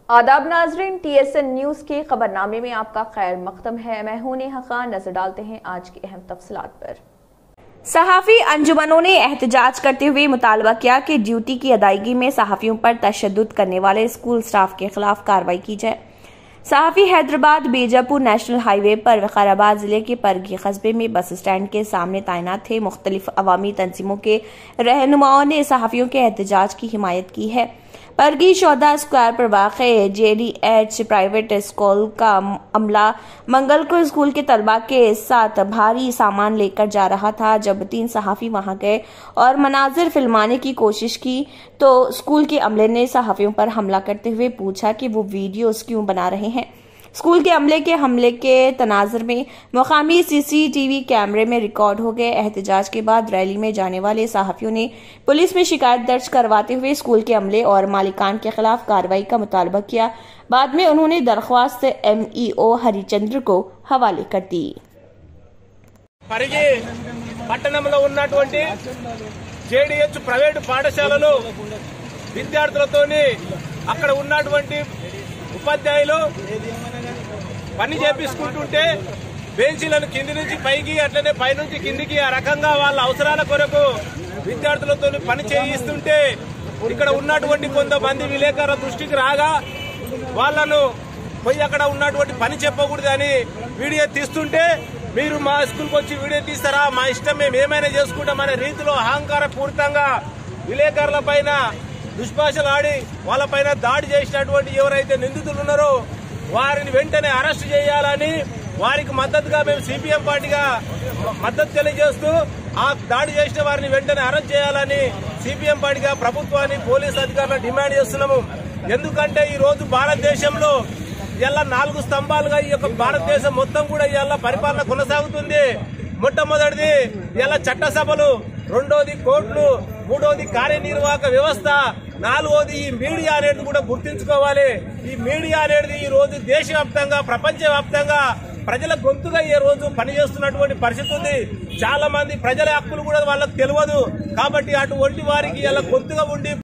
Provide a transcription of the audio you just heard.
आदाब नाजरीन, TSN news के खबरनामे में आपका खैर मकदम है। मैं हूं नेहा खान। नजर डालते हैं आज की अहम तफसीलात पर। सहाफ़ी अंजुमनों ने एहतजाज करते हुए मुतालबा किया कि ड्यूटी की अदायगी में सहाफ़ियों पर तशद्दुद करने वाले स्कूल स्टाफ के खिलाफ कार्रवाई की जाए। सहाफ़ी हैदराबाद बीजापुर नेशनल हाईवे पर विकाराबाद जिले के परगी कस्बे में बस स्टैंड के सामने तैनात थे। मुख्तलिफ अवामी तंजीमों के रहनुमाओं ने सहाफ़ियों के एहतजाज की हिमायत की है। परगी चौदह स्क्वायर पर वाक़े JDH प्राइवेट स्कूल का अमला मंगल को स्कूल के तलबा के साथ भारी सामान लेकर जा रहा था। जब 3 सहाफ़ी वहां गए और मनाजिर फिल्माने की कोशिश की तो स्कूल के अमले ने सहाफ़ियों पर हमला करते हुए पूछा कि वो वीडियोस क्यों बना रहे हैं। स्कूल के अमले के हमले के तनाजुर में मुकामी CCTV कैमरे में रिकॉर्ड हो गए। एहतजाज के बाद रैली में जाने वाले सहाफ़ियों ने पुलिस में शिकायत दर्ज करवाते हुए स्कूल के अमले और मालिकान के खिलाफ कार्रवाई का मुतालबा किया। बाद में उन्होंने दरख्वास्त MEO हरिचंद्र को हवाले कर दी। పట్టణంలో ఉన్నటువంటి JDH ప్రైవేట్ పాఠశాలలో విద్యార్థులతోని అక్కడ ఉన్నటువంటి ఉపాధ్యాయులు పని చేపించుకుంటుంటే బెంచీలను కింది నుంచి పైకి అట్లనే పైనుంచి కిందికి ఆ రకంగా వాళ్ళ అవసరాల కొరకు విద్యార్థులతో పని చేయిస్తుంటే ఇక్కడ ఉన్నటువంటి కొంతమంది విలేకరుల దృష్టికి రాగా వాళ్ళను పోయి అక్కడ ఉన్నటువంటి పని చెప్పకూడదని వీడియో తీస్తుంటే మీరు మా స్కూల్కి వచ్చి వీడియో తీస్తారా, మా ఇష్టం మేము ఏమైనా చేసుకుంటామనే రీతిలో అహంకార పూరితంగా విలేకరుల పైన దుష్భాషలు ఆడి వాళ్ళపైన దాడి చేసినటువంటి ఎవరైతే నిందితులు ఉన్నారో వారిని వెంటనే అరెస్ట్ చేయాలని వారికి మద్దతుగా మేము CPM పార్టీగా మద్దతు తెలియజేస్తూ ఆ దాడి చేసిన వారిని వెంటనే అరెస్ట్ చేయాలని CPM పార్టీగా ప్రభుత్వాన్ని పోలీసు అధికారులను డిమాండ్ చేస్తున్నాము। ఎందుకంటే ఈ రోజు భారతదేశంలో ఇలా 4 స్తంభాలుగా ఈ యొక్క భారతదేశం మొత్తం కూడా ఇలా పరిపాలన కొనసాగుతుంది। మొట్టమొదటిది ఇలా చట్టసభలు, రెండోది కోర్టులు, మూడోది కార్యనిర్వాహక వ్యవస్థ, నాలుగోది ఈ మీడియా అనేది కూడా గుర్తించుకోవాలి। ఈ మీడియా అనేది ఈ రోజు దేశవ్యాప్తంగా ప్రపంచవ్యాప్తంగా ప్రజల గొంతుగా ఈ రోజు పనిచేస్తున్నటువంటి పరిస్థితి ఉంది। చాలా మంది ప్రజల హక్కులు కూడా వాళ్ళకు తెలియదు కాబట్టి అటువంటి వారికి ఇలా గొంతుగా ఉండి